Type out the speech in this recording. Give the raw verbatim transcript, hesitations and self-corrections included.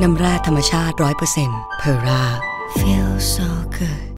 น้ำแร่ธรรมชาติ ร้อยเปอร์เซ็นต์ เพอร่า Feel so good